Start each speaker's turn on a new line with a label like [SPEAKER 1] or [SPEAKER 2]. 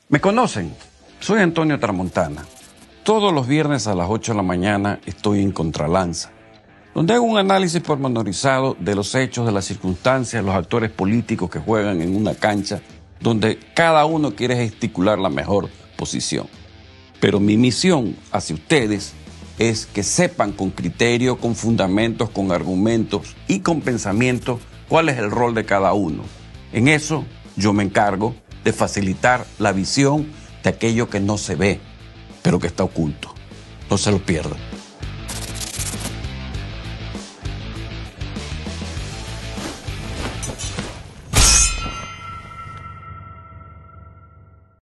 [SPEAKER 1] Me conocen, soy Antonio Tramontana. Todos los viernes a las 8 de la mañana estoy en Contralanza, donde hago un análisis pormenorizado de los hechos, de las circunstancias, los actores políticos que juegan en una cancha donde cada uno quiere gesticular la mejor posición. Pero mi misión hacia ustedes es que sepan con criterio, con fundamentos, con argumentos y con pensamiento cuál es el rol de cada uno. En eso yo me encargo de facilitar la visión de aquello que no se ve, pero que está oculto. No se lo pierdan.